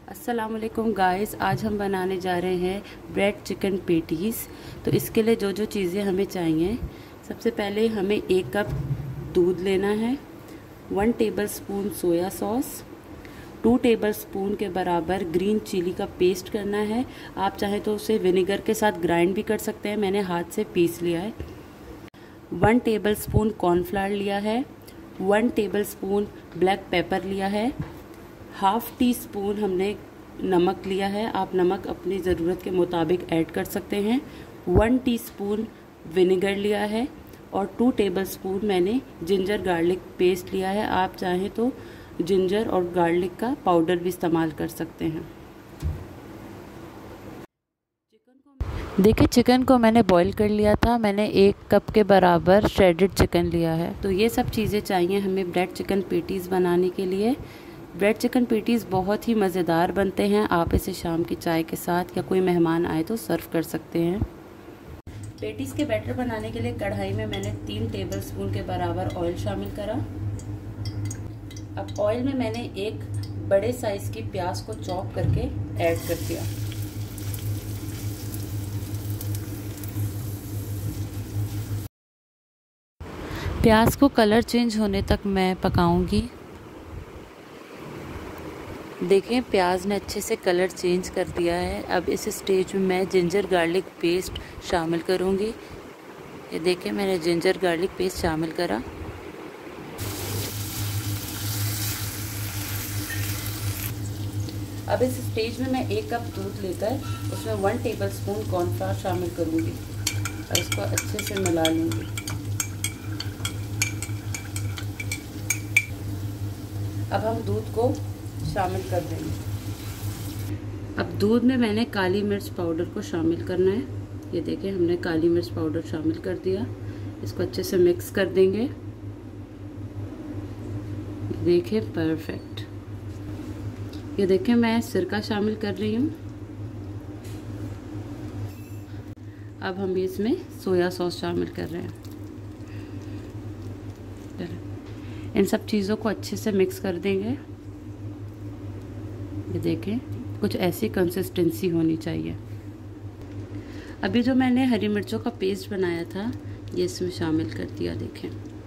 अस्सलामुअलैकुम गाइस, आज हम बनाने जा रहे हैं ब्रेड चिकन पेटीज़। तो इसके लिए जो जो चीज़ें हमें चाहिए, सबसे पहले हमें 1 कप दूध लेना है, 1 टेबलस्पून सोया सॉस, 2 टेबलस्पून के बराबर ग्रीन चिली का पेस्ट करना है। आप चाहे तो उसे विनेगर के साथ ग्राइंड भी कर सकते हैं, मैंने हाथ से पीस लिया है। 1 टेबलस्पून कॉर्नफ्लावर लिया है, 1 टेबलस्पून ब्लैक पेपर लिया है, हाफ टी स्पून हमने नमक लिया है। आप नमक अपनी ज़रूरत के मुताबिक ऐड कर सकते हैं। 1 टीस्पून विनेगर लिया है और 2 टेबलस्पून मैंने जिंजर गार्लिक पेस्ट लिया है। आप चाहें तो जिंजर और गार्लिक का पाउडर भी इस्तेमाल कर सकते हैं। देखिए, चिकन को मैंने बॉईल कर लिया था। मैंने 1 कप के बराबर श्रेडेड चिकन लिया है। तो ये सब चीज़ें चाहिए हमें ब्रेड चिकन पेटीज़ बनाने के लिए। ब्रेड चिकन पेटीज़ बहुत ही मज़ेदार बनते हैं। आप इसे शाम की चाय के साथ या कोई मेहमान आए तो सर्व कर सकते हैं। पेटीज़ के बैटर बनाने के लिए कढ़ाई में मैंने 3 टेबलस्पून के बराबर ऑयल शामिल करा। अब ऑयल में मैंने एक बड़े साइज़ की प्याज को चॉप करके ऐड कर दिया। प्याज को कलर चेंज होने तक मैं पकाऊंगी। देखें, प्याज ने अच्छे से कलर चेंज कर दिया है। अब इस स्टेज में मैं जिंजर गार्लिक पेस्ट शामिल करूंगी। ये देखें, मैंने जिंजर गार्लिक पेस्ट शामिल करा। अब इस स्टेज में मैं 1 कप दूध लेकर उसमें 1 टेबलस्पून कॉर्नफ्लावर शामिल करूंगी और इसको अच्छे से मिला लूंगी। अब हम दूध को शामिल कर देंगे। अब दूध में मैंने काली मिर्च पाउडर को शामिल करना है। ये देखें, हमने काली मिर्च पाउडर शामिल कर दिया। इसको अच्छे से मिक्स कर देंगे। देखें, परफेक्ट। ये देखें, मैं सिरका शामिल कर रही हूँ। अब हम इसमें सोया सॉस शामिल कर रहे हैं। इन सब चीज़ों को अच्छे से मिक्स कर देंगे। ये देखें, कुछ ऐसी कंसिस्टेंसी होनी चाहिए। अभी जो मैंने हरी मिर्चों का पेस्ट बनाया था, ये इसमें शामिल कर दिया। देखें,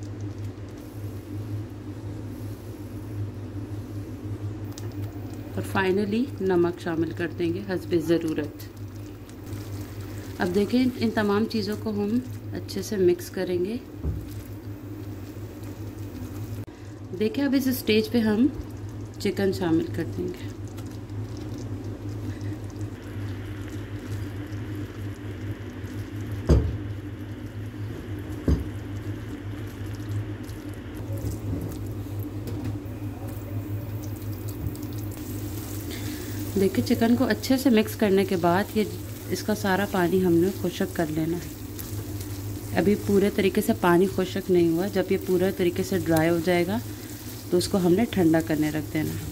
और फाइनली नमक शामिल कर देंगे हस्बे ज़रूरत। अब देखें, इन तमाम चीज़ों को हम अच्छे से मिक्स करेंगे। देखिए, अब इस स्टेज पे हम चिकन शामिल कर देंगे। देखिए, चिकन को अच्छे से मिक्स करने के बाद ये इसका सारा पानी हमने खुश्क कर लेना है। अभी पूरे तरीके से पानी खुश्क नहीं हुआ। जब ये पूरे तरीके से ड्राई हो जाएगा तो उसको हमने ठंडा करने रख देना है।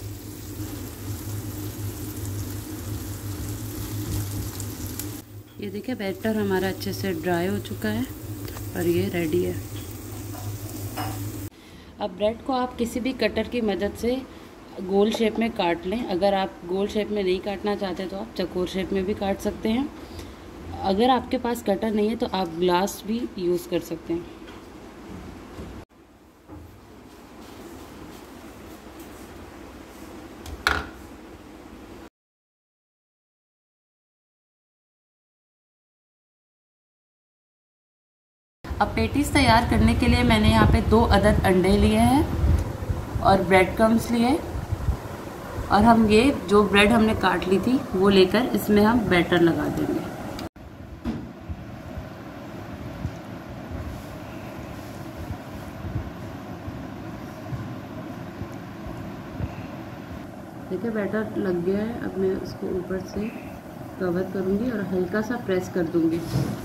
ये देखिए, बैटर हमारा अच्छे से ड्राई हो चुका है और ये रेडी है। अब ब्रेड को आप किसी भी कटर की मदद से गोल शेप में काट लें। अगर आप गोल शेप में नहीं काटना चाहते तो आप चौकोर शेप में भी काट सकते हैं। अगर आपके पास कटर नहीं है तो आप ग्लास भी यूज़ कर सकते हैं। अब पेटीज़ तैयार करने के लिए मैंने यहाँ पे 2 अदद अंडे लिए हैं और ब्रेड क्रम्स लिए, और हम ये जो ब्रेड हमने काट ली थी वो लेकर इसमें हम बैटर लगा देंगे। देखिए, बैटर लग गया है। अब मैं उसको ऊपर से कवर करूँगी और हल्का सा प्रेस कर दूँगी।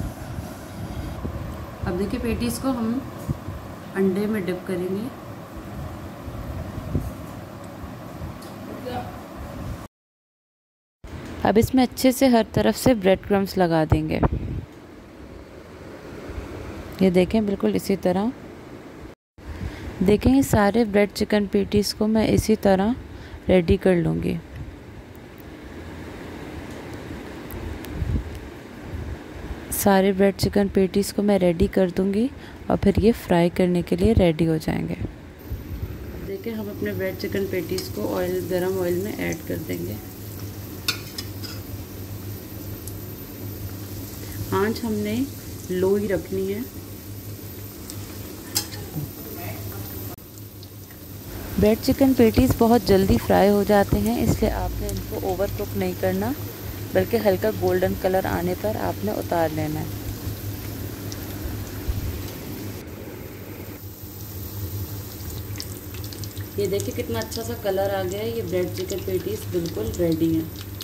अब देखिए, पेटीज़ को हम अंडे में डिप करेंगे। अब इसमें अच्छे से हर तरफ से ब्रेड क्रम्स लगा देंगे। ये देखें, बिल्कुल इसी तरह। देखें, ये सारे ब्रेड चिकन पेटीज़ को मैं इसी तरह रेडी कर लूँगी। सारे ब्रेड चिकन पेटीज़ को मैं रेडी कर दूंगी और फिर ये फ्राई करने के लिए रेडी हो जाएंगे। देखिए हम अपने ब्रेड चिकन पेटीज़ को गरम ऑयल में ऐड कर देंगे। आंच हमने लो ही रखनी है। ब्रेड चिकन पेटीज़ बहुत जल्दी फ्राई हो जाते हैं, इसलिए आपने इनको ओवर कुक नहीं करना, बल्कि हल्का गोल्डन कलर आने पर आपने उतार लेना है। ये देखिए कितना अच्छा सा कलर आ गया है। ये ब्रेड चिकन पेटीज़ बिल्कुल रेडी हैं।